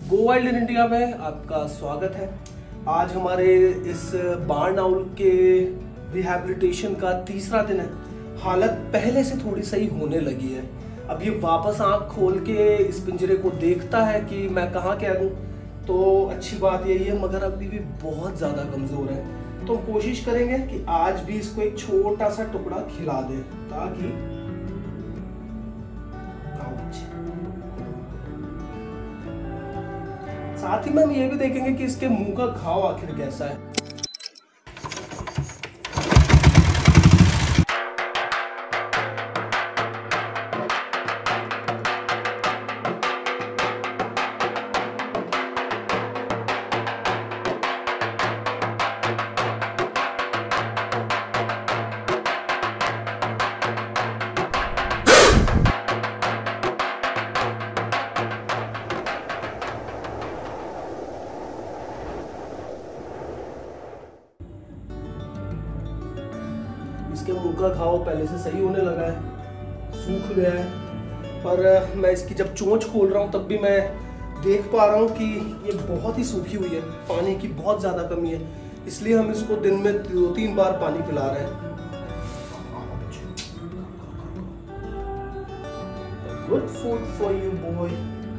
Go wild in India में आपका स्वागत है। आज हमारे इस बार्न आउल के रिहैबिलिटेशन का तीसरा दिन है। हालत पहले से थोड़ी सही होने लगी है। अब ये वापस आंख खोल के इस पिंजरे को देखता है कि मैं कहाँ कह दूँ, तो अच्छी बात यही है, मगर अभी भी बहुत ज़्यादा कमज़ोर है। तो हम कोशिश करेंगे कि आज भी इसको एक छोटा सा टुकड़ा खिला दें ताकि साथ ही में हम ये भी देखेंगे कि इसके मुंह का घाव आखिर कैसा है। इसके मुंह का घाव पहले से सही होने लगा है, सूख गया है, पर मैं इसकी जब चोंच खोल रहा हूँ तब भी मैं देख पा रहा हूँ कि ये बहुत ही सूखी हुई है। पानी की बहुत ज़्यादा कमी है, इसलिए हम इसको दिन में 2-3 बार पानी पिला रहे हैं। Good food for you boy.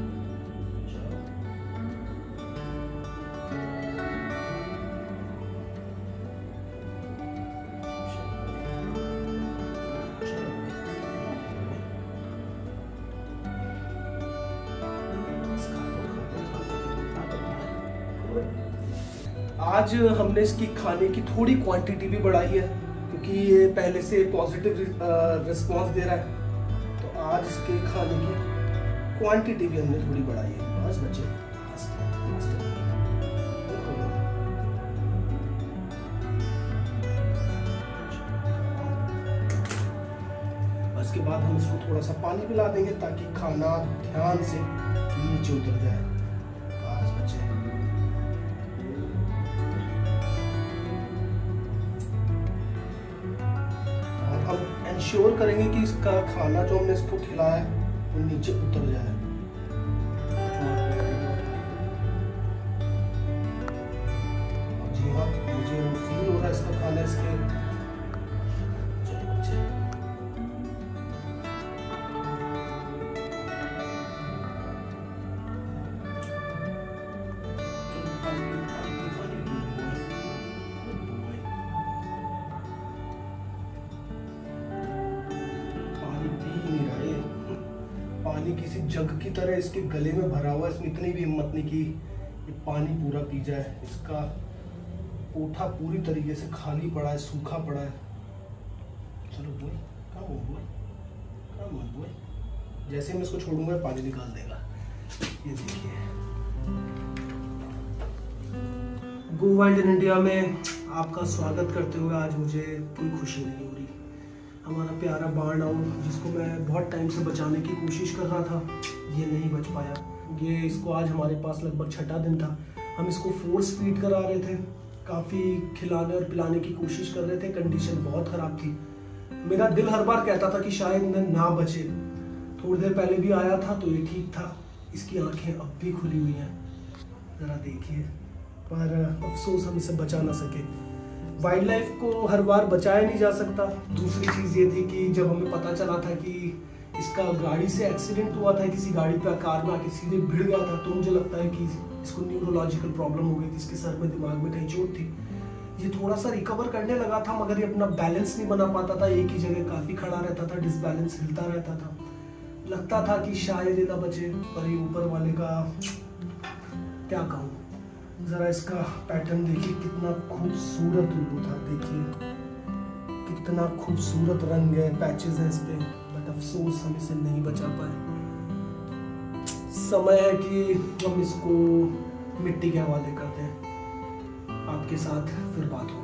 आज हमने इसकी खाने की थोड़ी क्वांटिटी भी बढ़ाई है क्योंकि ये पहले से पॉजिटिव रिस्पांस दे रहा है। तो आज इसके खाने की क्वांटिटी भी हमने थोड़ी बढ़ाई है। बस बच्चे इसके बाद हम इसको थोड़ा सा पानी पिला देंगे ताकि खाना ध्यान से नीचे उतर जाए। बस बच्चे इंश्योर करेंगे कि इसका खाना जो हमने इसको खिलाया है वो नीचे उतर जाए। जी हाँ, मुझे फील हो रहा है इसका खाना इसके। चलो बच्चे पानी किसी जग की तरह इसके गले में भरा हुआ है। इसमें इतनी भी हिम्मत नहीं कि ये पानी पूरा पी जाए। इसका ओठा पूरी तरीके से खाली पड़ा है, सूखा पड़ा है। चलो बॉय, कम हो बॉय, कम हो बॉय। जैसे मैं इसको छोड़ूंगा पानी निकाल देगा। ये देखिए, गो वाइल्ड इन इंडिया में आपका स्वागत करते हुए आज मुझे कोई खुशी नहीं हो रही। हमारा प्यारा बार्न आउल जिसको मैं बहुत टाइम से बचाने की कोशिश कर रहा था, ये नहीं बच पाया। ये इसको आज हमारे पास लगभग 6ठा दिन था। हम इसको फोर्स फीड करा रहे थे, काफ़ी खिलाने और पिलाने की कोशिश कर रहे थे। कंडीशन बहुत ख़राब थी। मेरा दिल हर बार कहता था कि शायद इन्हें ना बचे। थोड़ी देर पहले भी आया था तो ये ठीक था। इसकी आंखें अब भी खुली हुई हैं, ज़रा देखिए, पर अफसोस हम इसे बचा ना सके। वाइल्ड लाइफ को हर बार बचाया नहीं जा सकता। दूसरी चीज़ ये थी कि जब हमें पता चला था कि इसका गाड़ी से एक्सीडेंट हुआ था, किसी गाड़ी पे कार में आके सीधे भिड़ गया था, तो मुझे लगता है कि इसको न्यूरोलॉजिकल प्रॉब्लम हो गई थी। इसके सर में, दिमाग में कहीं चोट थी। ये थोड़ा सा रिकवर करने लगा था, मगर ये अपना बैलेंस नहीं बना पाता था। एक ही जगह काफ़ी खड़ा रहता था, डिसबैलेंस हिलता रहता था। लगता था कि शायद ये ना बचे, पर ये ऊपर वाले का क्या कहूँ। जरा इसका पैटर्न देखिए, कितना खूबसूरत उल्लू था। देखिए कितना खूबसूरत रंग है, पैचेस हैं इस पे, बट अफसोस हम इसे नहीं बचा पाए। समय है कि हम इसको मिट्टी के हवाले कर दें। आपके साथ फिर बात होगी।